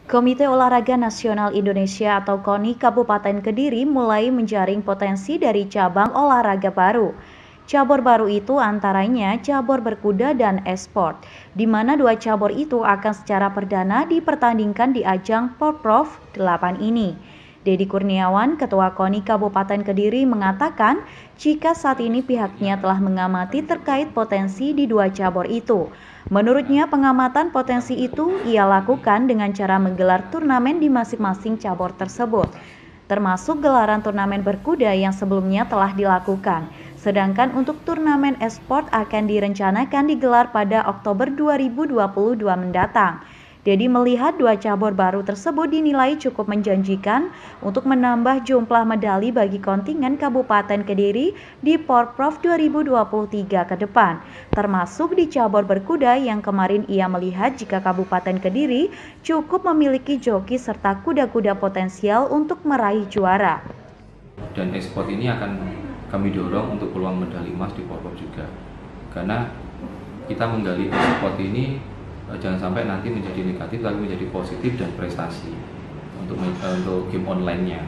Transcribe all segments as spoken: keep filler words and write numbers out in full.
Komite Olahraga Nasional Indonesia atau KONI Kabupaten Kediri mulai menjaring potensi dari cabang olahraga baru. Cabur baru itu antaranya cabur berkuda dan e-sport, di mana dua cabur itu akan secara perdana dipertandingkan di ajang Porprov delapan ini. Dedi Kurniawan, Ketua KONI Kabupaten Kediri mengatakan jika saat ini pihaknya telah mengamati terkait potensi di dua cabur itu. Menurutnya pengamatan potensi itu ia lakukan dengan cara menggelar turnamen di masing-masing cabur tersebut, termasuk gelaran turnamen berkuda yang sebelumnya telah dilakukan. Sedangkan untuk turnamen e-sport akan direncanakan digelar pada Oktober dua ribu dua puluh dua mendatang. Dedi melihat dua cabur baru tersebut dinilai cukup menjanjikan untuk menambah jumlah medali bagi kontingen Kabupaten Kediri di Porprov dua ribu dua puluh tiga ke depan, termasuk di cabur berkuda yang kemarin ia melihat jika Kabupaten Kediri cukup memiliki joki serta kuda-kuda potensial untuk meraih juara. Dan e-sport ini akan kami dorong untuk peluang medali emas di Porprov juga, karena kita menggali e-sport ini jangan sampai nanti menjadi negatif tapi menjadi positif dan prestasi untuk untuk game online-nya.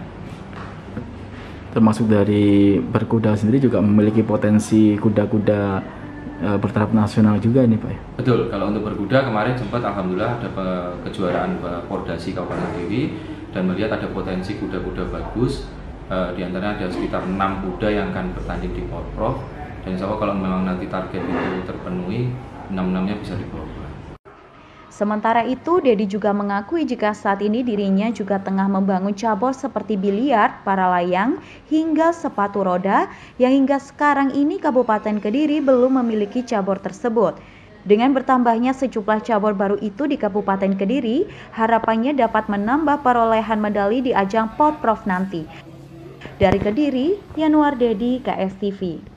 Termasuk dari berkuda sendiri juga memiliki potensi kuda-kuda e, bertaraf nasional juga ini Pak. Betul, kalau untuk berkuda kemarin sempat alhamdulillah ada kejuaraan Pordasi Kabupaten Kediri dan melihat ada potensi kuda-kuda bagus. E, di antaranya ada sekitar enam kuda yang akan bertanding di Porprov, dan insya Allah kalau memang nanti target itu terpenuhi, enam-enamnya bisa dibawa. Sementara itu, Dedi juga mengakui jika saat ini dirinya juga tengah membangun cabur seperti biliar, para layang, hingga sepatu roda, yang hingga sekarang ini Kabupaten Kediri belum memiliki cabur tersebut. Dengan bertambahnya sejumlah cabur baru itu di Kabupaten Kediri, harapannya dapat menambah perolehan medali di ajang Porprov nanti. Dari Kediri, Yanuar Dedi, K S T V.